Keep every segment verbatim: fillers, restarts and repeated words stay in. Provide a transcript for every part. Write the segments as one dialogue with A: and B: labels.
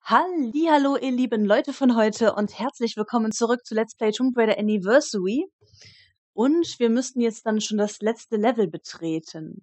A: Hallihallo, ihr lieben Leute von heute und herzlich willkommen zurück zu Let's Play Tomb Raider Anniversary. Und wir müssten jetzt dann schon das letzte Level betreten.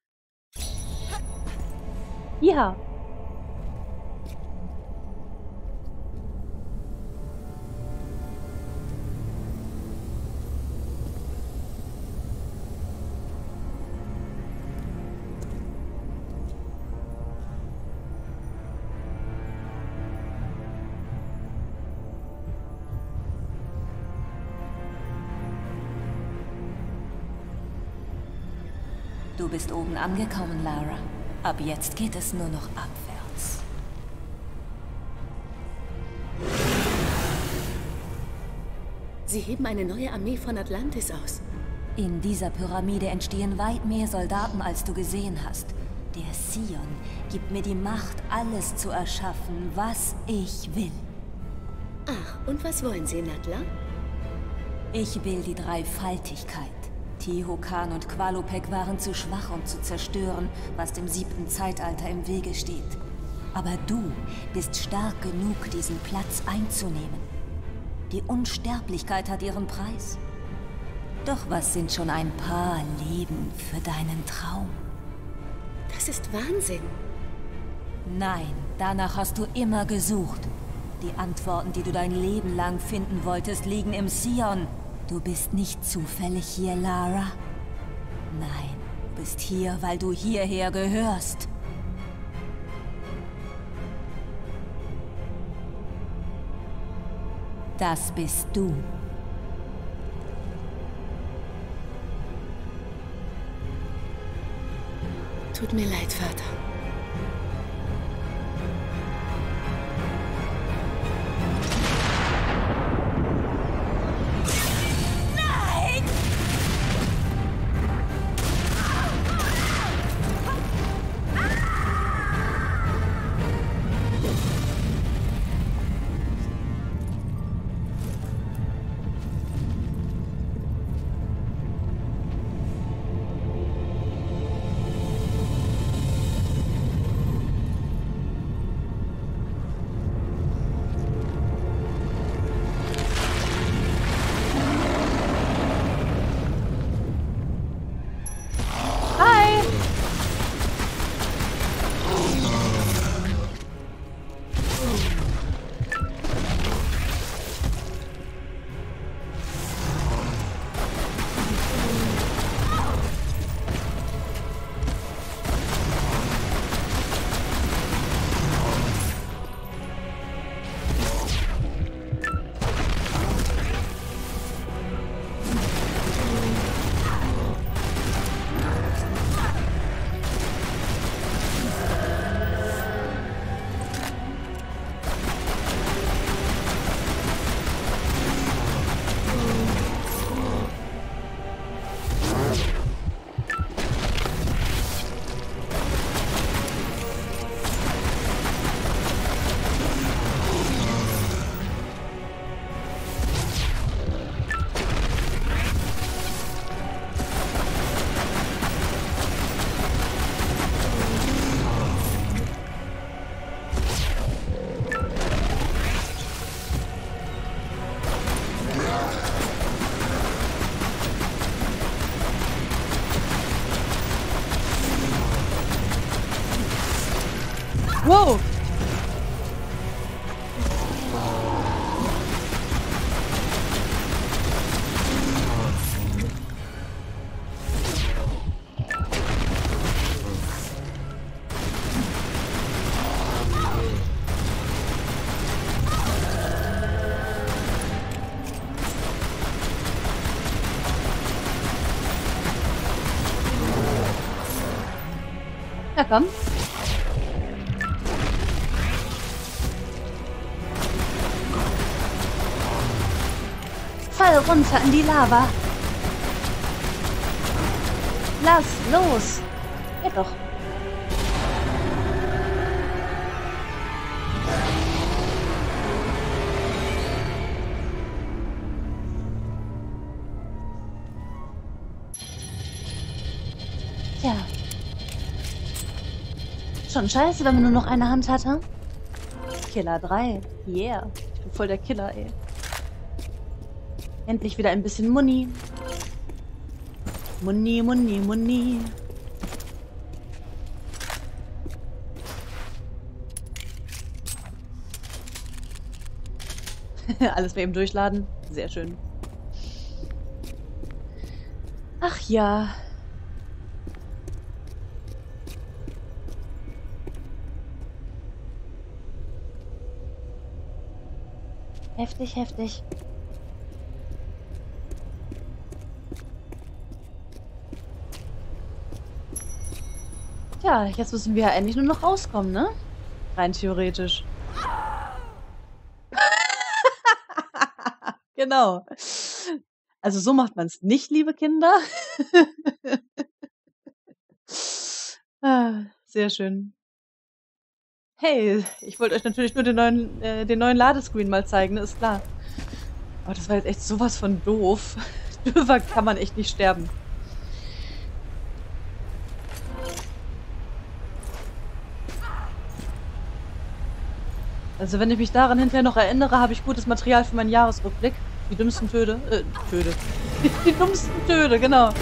A: Ja.
B: Du bist oben angekommen, Lara. Ab jetzt geht es nur noch abwärts.
C: Sie heben eine neue Armee von Atlantis aus.
B: In dieser Pyramide entstehen weit mehr Soldaten, als du gesehen hast. Der Sion gibt mir die Macht, alles zu erschaffen, was ich will.
C: Ach, und was wollen Sie, Natla?
B: Ich will die Dreifaltigkeit. Teokan und Qualopec waren zu schwach, um zu zerstören, was dem siebten Zeitalter im Wege steht. Aber du bist stark genug, diesen Platz einzunehmen. Die Unsterblichkeit hat ihren Preis. Doch was sind schon ein paar Leben für deinen Traum?
C: Das ist Wahnsinn.
B: Nein, danach hast du immer gesucht. Die Antworten, die du dein Leben lang finden wolltest, liegen im Sion. Du bist nicht zufällig hier, Lara. Nein, du bist hier, weil du hierher gehörst. Das bist du.
C: Tut mir leid, Vater.
A: Wow! Ja, komm. Fall runter in die Lava. Lass los. Ja doch. Tja. Schon scheiße, wenn man nur noch eine Hand hatte. Killer drei. Yeah. Ich bin voll der Killer, ey. Endlich wieder ein bisschen Muni. Muni, Muni, Muni. Alles bei ihm durchladen. Sehr schön. Ach ja. Heftig, heftig. Tja, jetzt müssen wir ja endlich nur noch rauskommen, ne? Rein theoretisch. Genau. Also so macht man es nicht, liebe Kinder. Ah, sehr schön. Hey, ich wollte euch natürlich nur den neuen, äh, den neuen Ladescreen mal zeigen, ne? Ist klar. Aber das war jetzt echt sowas von doof. Döver kann man echt nicht sterben. Also wenn ich mich daran hinterher noch erinnere, habe ich gutes Material für meinen Jahresrückblick. Die dümmsten Töde. Äh, Töde. Die dümmsten Töde, genau.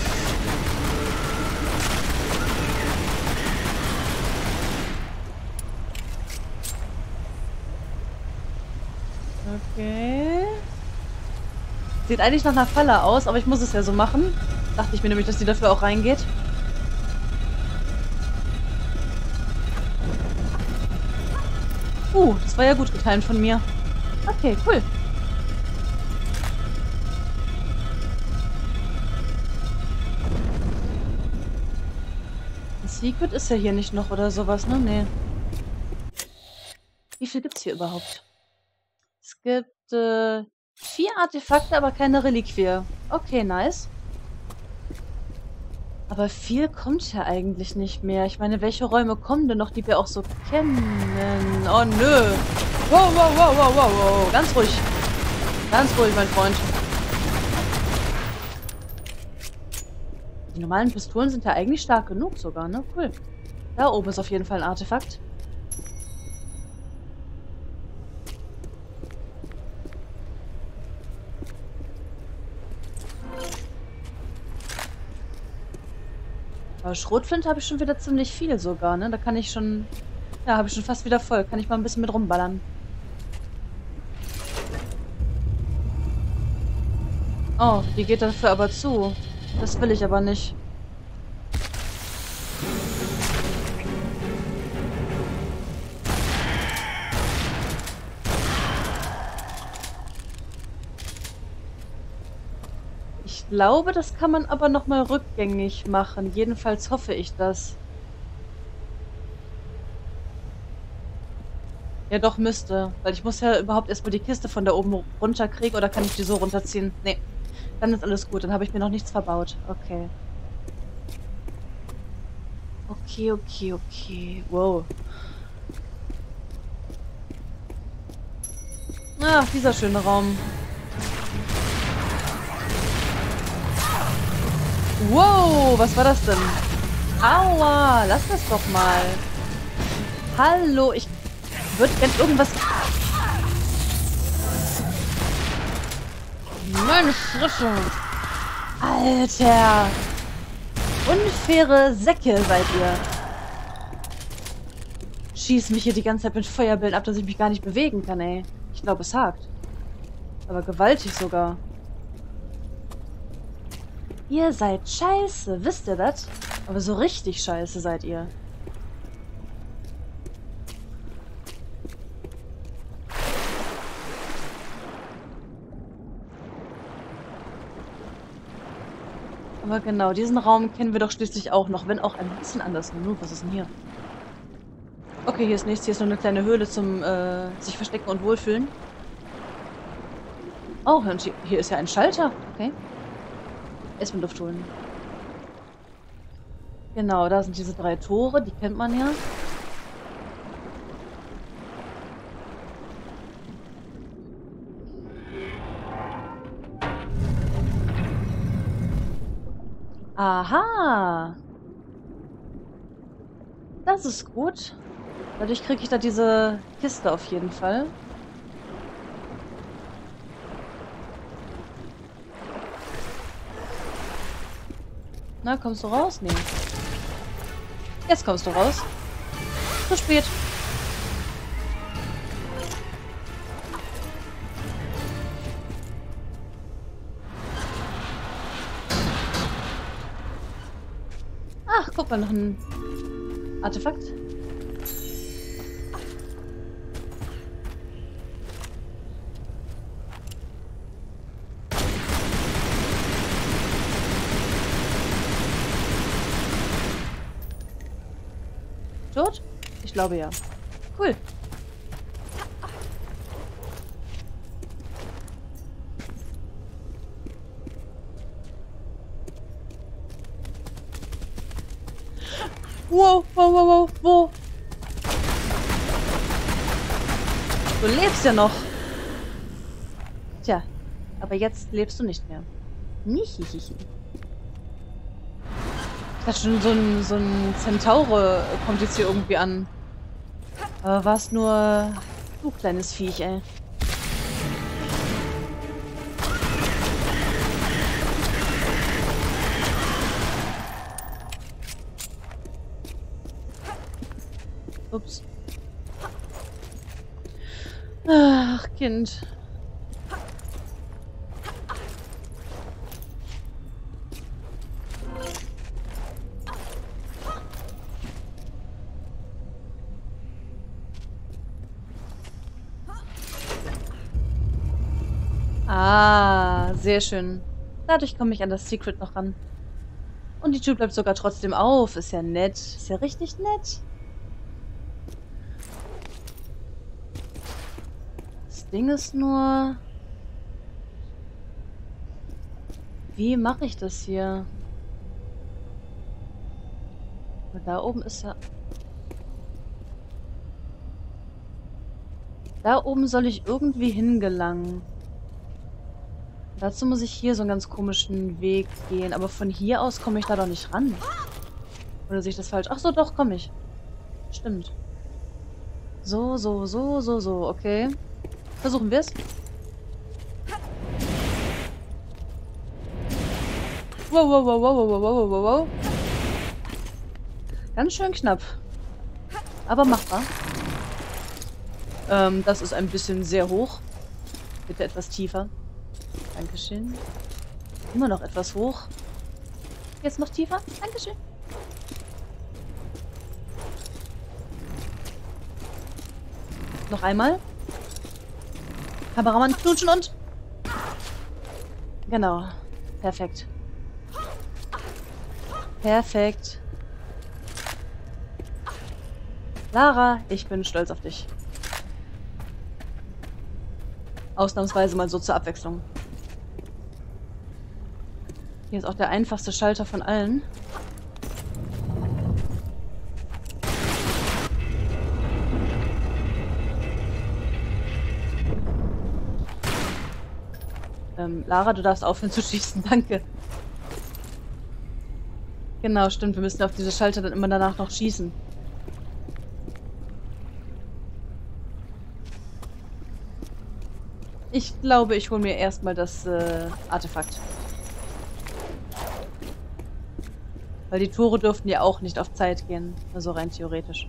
A: Okay. Sieht eigentlich nach einer Falle aus, aber ich muss es ja so machen. Dachte ich mir nämlich, dass die dafür auch reingeht. Uh, das war ja gut getimt von mir. Okay, cool. Ein Secret ist ja hier nicht noch oder sowas, ne? Nee. Wie viel gibt's hier überhaupt? Es gibt äh, vier Artefakte, aber keine Reliquie. Okay, nice. Aber viel kommt ja eigentlich nicht mehr. Ich meine, welche Räume kommen denn noch, die wir auch so kennen? Oh, nö. Wow, wow, wow, wow, wow, wow. Ganz ruhig. Ganz ruhig, mein Freund. Die normalen Pistolen sind ja eigentlich stark genug sogar, ne? Cool. Da oben ist auf jeden Fall ein Artefakt. Aber Schrotflinte habe ich schon wieder ziemlich viel sogar, ne? Da kann ich schon... Ja, habe ich schon fast wieder voll. Kann ich mal ein bisschen mit rumballern. Oh, die geht dafür aber zu. Das will ich aber nicht. Ich glaube, das kann man aber nochmal rückgängig machen. Jedenfalls hoffe ich das. Ja, doch, müsste. Weil ich muss ja überhaupt erstmal die Kiste von da oben runter kriegen. Oder kann ich die so runterziehen? Nee. Dann ist alles gut. Dann habe ich mir noch nichts verbaut. Okay. Okay, okay, okay. Wow. Ach, dieser schöne Raum. Wow, was war das denn? Aua, lass das doch mal. Hallo, ich würde gern irgendwas... Meine Fresse. Alter. Unfaire Säcke seid ihr. Schießt mich hier die ganze Zeit mit Feuerbällen ab, dass ich mich gar nicht bewegen kann, ey. Ich glaube, es hakt. Aber gewaltig sogar. Ihr seid scheiße, wisst ihr das? Aber so richtig scheiße seid ihr. Aber genau, diesen Raum kennen wir doch schließlich auch noch, wenn auch ein bisschen anders. Nur, was ist denn hier? Okay, hier ist nichts. Hier ist nur eine kleine Höhle zum äh, sich verstecken und wohlfühlen. Oh, und hier, hier ist ja ein Schalter. Okay. Erstmal Luft holen. Genau, da sind diese drei Tore. Die kennt man ja. Aha. Das ist gut. Dadurch kriege ich da diese Kiste auf jeden Fall. Na, kommst du raus? Nee. Jetzt kommst du raus. Zu spät. Ach, guck mal, noch ein Artefakt. Tot? Ich glaube ja. Cool. Wow, wow, wow, wow, wo? Du lebst ja noch. Tja, aber jetzt lebst du nicht mehr. Nihihihi. Ich dachte schon, so ein, so ein Zentaure kommt jetzt hier irgendwie an. Aber war es nur... Du kleines Viech, ey. Ups. Ach, Kind. Ah, sehr schön. Dadurch komme ich an das Secret noch ran. Und die Tür bleibt sogar trotzdem auf. Ist ja nett. Ist ja richtig nett. Das Ding ist nur... Wie mache ich das hier? Da oben ist ja... Da oben soll ich irgendwie hingelangen. Dazu muss ich hier so einen ganz komischen Weg gehen. Aber von hier aus komme ich da doch nicht ran. Oder sehe ich das falsch? Ach so, doch, komme ich. Stimmt. So, so, so, so, so. Okay. Versuchen wir es. Wow, wow, wow, wow, wow, wow, wow, wow. Ganz schön knapp. Aber machbar. Ähm, das ist ein bisschen sehr hoch. Bitte etwas tiefer. Dankeschön. Immer noch etwas hoch. Jetzt noch tiefer. Dankeschön. Noch einmal. Kameramann knutschen und... Genau. Perfekt. Perfekt. Lara, ich bin stolz auf dich. Ausnahmsweise mal so zur Abwechslung. Hier ist auch der einfachste Schalter von allen. Ähm, Lara, du darfst aufhören zu schießen, danke. Genau, stimmt, wir müssen auf diese Schalter dann immer danach noch schießen. Ich glaube, ich hole mir erstmal das äh, Artefakt. Weil die Tore dürften ja auch nicht auf Zeit gehen. Also rein theoretisch.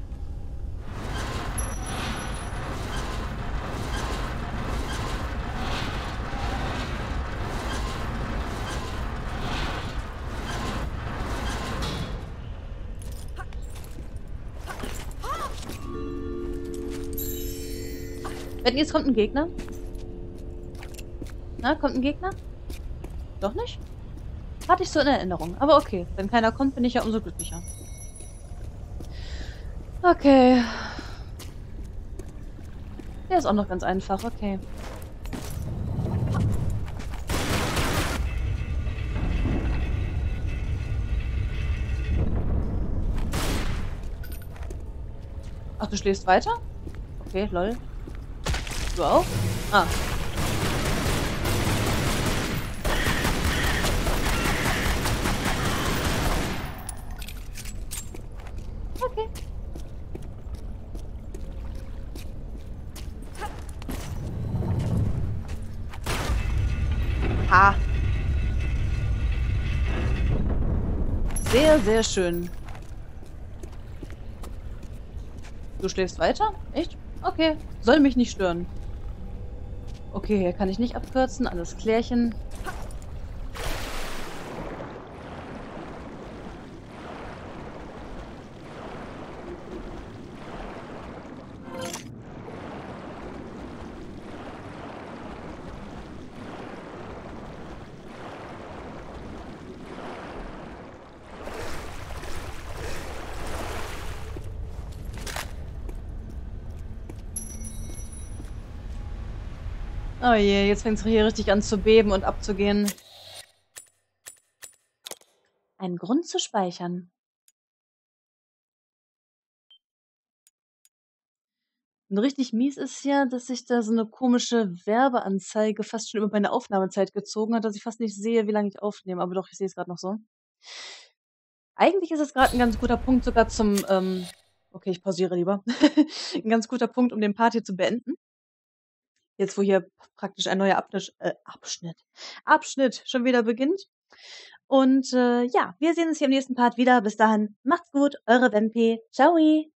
A: Wenn jetzt kommt ein Gegner. Na, kommt ein Gegner? Doch nicht? Hatte ich so in Erinnerung. Aber okay, wenn keiner kommt, bin ich ja umso glücklicher. Okay. Der ist auch noch ganz einfach, okay. Ach, du schläfst weiter? Okay, lol. Du auch? Ah. Okay. Ha. Sehr, sehr schön. Du schläfst weiter? Echt? Okay. Soll mich nicht stören. Okay, hier kann ich nicht abkürzen. Alles klärchen. Oh je, jetzt fängt es hier richtig an zu beben und abzugehen. Ein Grund zu speichern. Und richtig mies ist ja, dass sich da so eine komische Werbeanzeige fast schon über meine Aufnahmezeit gezogen hat, dass ich fast nicht sehe, wie lange ich aufnehme. Aber doch, ich sehe es gerade noch so. Eigentlich ist es gerade ein ganz guter Punkt sogar zum, ähm okay, ich pausiere lieber. Ein ganz guter Punkt, um den Part hier zu beenden. Jetzt, wo hier praktisch ein neuer Abnisch äh, Abschnitt Abschnitt schon wieder beginnt. Und, äh, ja, wir sehen uns hier im nächsten Part wieder. Bis dahin, macht's gut, eure Wenpi. Tschau.